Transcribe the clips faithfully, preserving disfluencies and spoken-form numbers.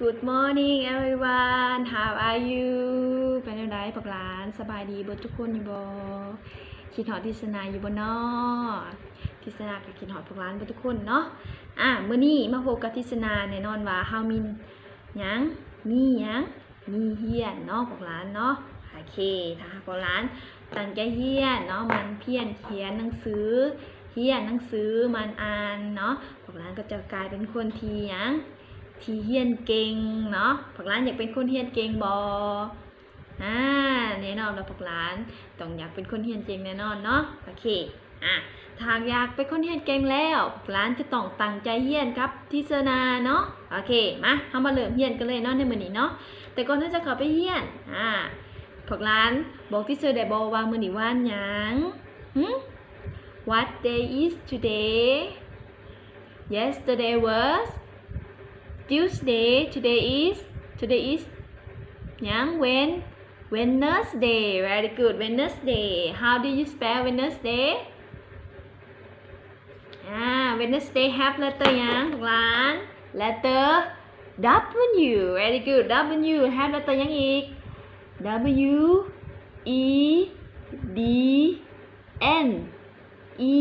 Good morning everyone how are you เป็นยังไงพวกหลานสบายดีบ่ทุกคนอยู่บ่คิดฮอดทิศนาอยู่บ่เนาะทิศนาก็คิดฮอดพวกหลานบ่ทุกคนเนาะอ่ะมื้อนี้มาพบกับทิศนาแน่นอนว่าเฮามีหยังมีหยังมีเฮียนเนาะพวกหลานเนาะโอเคถ้าพวกหลานตั้งใจเฮียนเนาะมันเพียรเขียนหนังสือเฮียนหนังสือมันอ่านเนาะพวกหลานก็จะกลายเป็นคนที่หยังที่เฮียนเก่งเนาะพวกหลานอยากเป็นคนเฮียนเก่งบ่อ่าแน่นอนแล้วพวกหลานต้องอยากเป็นคนเฮียนเก่งแน่นอนเนาะโอเคอ่ะถ้าอยากเป็นคนเฮียนเก่งแล้วพวกหลานจะต้องตั้งใจเฮียนครับทิศนาเนาะโอเคมาเฮามาเริ่มเฮียนกันเลยเนาะในมื้อนี้เนาะแต่ก่อนที่จะเข้าไปเฮียนอ่าพวกหลานบอกที่เซอร์ได้บ่ว่ามื้อนี้วันหยังหึ What day is today Yesterday was Tuesday today is today is ยัง when Wednesday very good Wednesday how do you spell Wednesday อ่า Wednesday have letter ยังพวกหลาน letter W very good W have letter ยังอีก W E D N E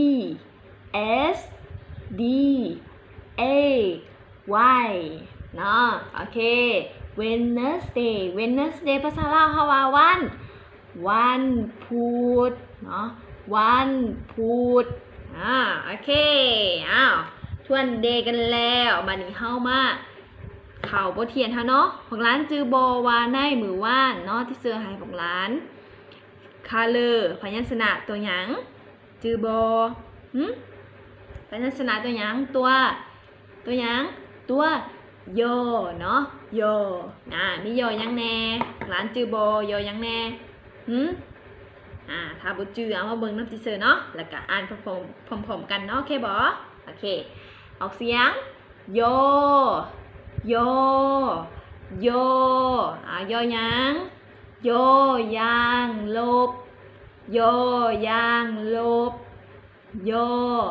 S D A Y เนาะโอเค Wednesday Wednesday ภาษาลาวเขาว่าวันวันพุธเนาะวันพุธอ่าโอเคอ้าวทวนเดย์กันแล้วบัดนี้เฮามาเข้าบทเรียนเฮาเนาะพวกหลานจือบ่ว่าในมื้อวานเนาะที่เสื้อให้พวกหลาน color พยัญชนะตัวหยังจือบ่หึพยัญชนะตัวหยังตัวตัวหยังตัวโยเนาะโยอ่ามีโยยังแน่หลานจือโบโยยังแน่หืมอ่าถ้าบ่จือเอามาเบิ่งนำติเซอร์เนาะแล้วก็อ่านพร้อมๆพร้อมๆกันเนาะโอเคบ่โอเคออกเสียงโยโยโยอ่าโยยังโยยางลบโยยางลบโย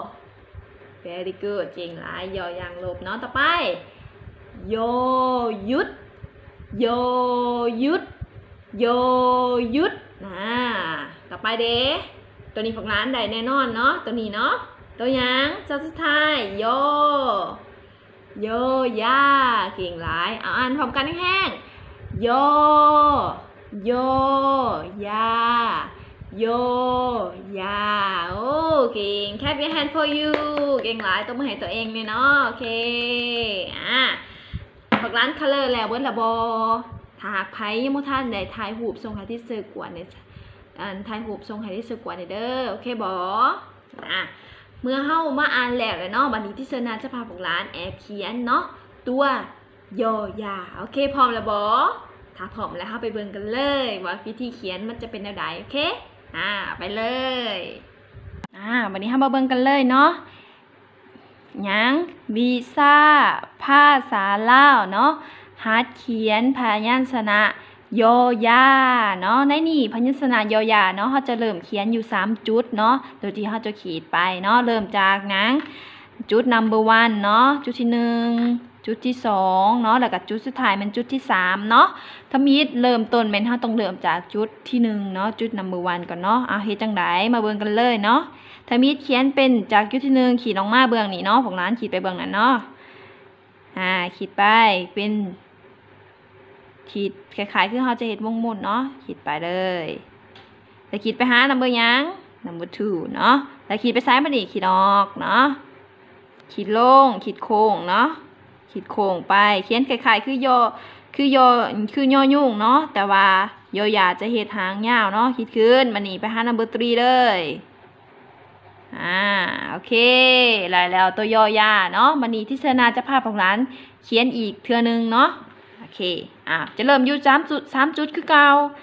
very good เก่งหลายโยยางลบเนาะต่อไปโยยุดโยยุดโยยุดอ่าต่อไปเด้ตัวนี้พวกหลานได้แน่นอนเนาะตัวนี้เนาะตัวอย่างสุดท้ายโยโยยาเก่งหลายเอาอ่านพร้อมกันแห้งๆโยโยยาโยยาโอ้เก่ง clap your hand for you เก่งหลายต้องมาให้ตัวเองเลยเนาะโอเคอ่ะพวกร้าน color แล้วเบิ้ลละบอถ้าหากไพ่ยังไม่ทันได้ถ่ายหูปทรงไฮที่เซอร์กวนเนี่ยอันถ่ายหูปทรงไฮที่เซอร์กวนเนี่ยเด้อโอเคบออ่ะเมื่อเข้ามาอ่านแล้วเลยเนาะวันนี้ที่เซอร์นาจะพาพวกร้านแอบเขียนเนาะตัวโยยาโอเคพร้อมแล้วบอถ้าพร้อมแล้วเข้าไปเบิ่งกันเลยว่าวิธีเขียนมันจะเป็นอะไรโอเคอ่าไปเลยอ่าวันนี้เข้ามาเบิ่งกันเลยเนาะยังวีซ่าภาษาลาวเนาะหัดเขียนพยัญชนะโยยาเนาะในนี่พยัญชนะโยยาเนาะเขาจะเริ่มเขียนอยู่สามจุดเนาะโดยที่เขาจะขีดไปเนาะเริ่มจากยังจุด number one เนาะจุดที่หนึ่งจุดที่สองเนาะแล้วก็จุดสุดท้ายเป็นจุดที่สามเนาะถ้ามีเริ่มต้นเป็นเขาต้องเริ่มจากจุดที่หนึ่งเนาะจุด number one ก่อนเนาะเอาเฮ็ดจังไดมาเบิ่งกันเลยเนาะถ้ามีเขียนเป็นจากจุดที่หนึ่งขีดลงมาเบื้องนี้เนาะของร้านขีดไปเบื้องนั้นเนาะอ่าขีดไปเป็นขีดคล้ายๆคือเขาจะเห็นวงมุนเนาะขีดไปเลยแล้วขีดไปหา number ยัง number two เนาะแล้วขีดไปซ้ายมาดิขีดออกเนาะขีดลงขีดโค้งเนาะขีดโค้งไปเขียนคล้ายๆคือยอคือยอคือยอยุ่งเนาะแต่ว่ายอยาจะเห็ดหางยาวเนาะขีดขึ้นมานี่ไปหา number three เลยอ่าโอเคแล้วแล้วตัวยอยาเนาะมันนี้ที่เซนาจะพาพวกหลานเขียนอีกเทื่อนึงเนาะโอเคอ่าจะเริ่มอยู่สามจุดสามจุดคือเก่า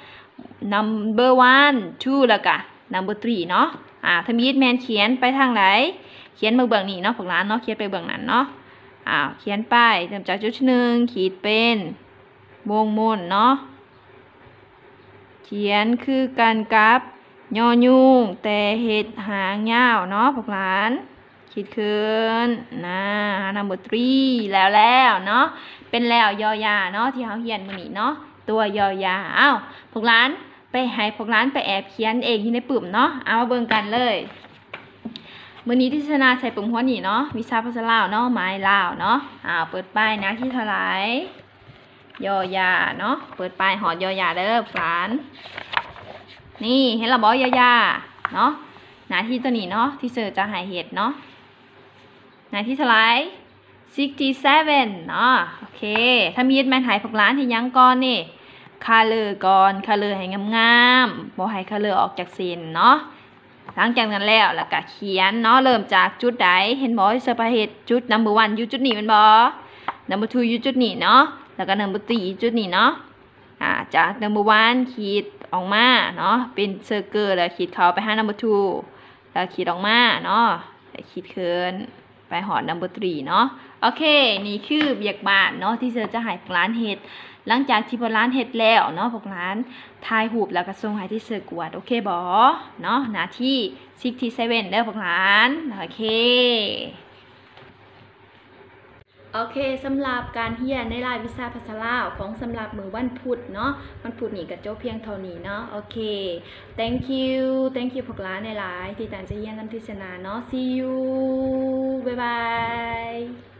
number one two แล้วก็ number three เนาะอ่าถ้ามีดแมนเขียนไปทางไหนเขียนมาเบื้องนี้เนาะพวกหลานเนาะเขียนไปเบื้องนั้นเนาะอ่าเขียนไปเริ่มจากจุดที่หนึ่งขีดเป็นวงมนเนาะเขียนคือกันกับยอยุ่งแต่เห็ดหางยาวเนาะพวกหลานเขีขีดขึ้นนะ number three แล้วแล้วเนาะเป็นแล้วยอยาเนาะที่เขาเขียนมื้อนี้เนาะตัวยอยาอ้าวพวกร้านไปให้พวกร้านไปแอบเขียนเองที่ในปุ่มเนาะเอามาเบิ่งกันเลยมื้อนี้ที่ชนะใส่ปุ่มหัวนี่เนาะวิชาภาษาลาวเนาะหมายลาวเนาะอ้าวเปิดป้ายนะที่เท่าไหร่ยอยาเนาะเปิดป้ายหอดยอยาเด้อพวกร้านนี่เห็นเราบอกยอยาเนาะหน้าที่ตัวนี้เนาะที่เสิร์ชจะหายเหตุเนาะหน้าที่เท่าไหร่sixty-sevenเนาะโอเคถ้ามีดแมนหายพวกร้านที่ยังก่อนนี่คาเลอร์ก่อนคาเลอร์ให้งามๆบ่ให้คาเลอร์ออกจากเส้นเนาะหลังจากนั้นแล้วแล้วก็เขียนเนาะเริ่มจากจุดใดเห็นบ่ที่เสิร์ชเหตุจุด number one อยู่จุดนี้แม่นบ่ number two อยู่จุดนี้เนาะแล้วก็ number three จุดนี้เนาะอ่าจาก number one ขีดออกมาเนาะเป็นเซอร์เคิลแล้วขีดเข้าไปหา number two แล้วขีดออกมาเนาะแล้วขีดขึ้นไปหอด number three เนาะโอเคนี่คือเบียกบานเนาะที่เซอร์จะให้พวกร้านเฮ็ดหลังจากที่พวกร้านเฮ็ดแล้วเนาะพวกร้านทายหูปแล้วก็ส่งให้ที่เซอร์กวดโอเคบ่เนาะหน้าที่sixty-sevenเด้อพวกร้านโอเคโอเคสำหรับการเรียนในรายวิชาภาษาลาวของสำหรับมือวันพุธเนาะวันพุธนี่ก็จบเพียงเท่านี้เนาะโอเค thank you thank you พวกร้านในหลายที่ต่างจะเรียนนำทิศนาเนาะ see you bye bye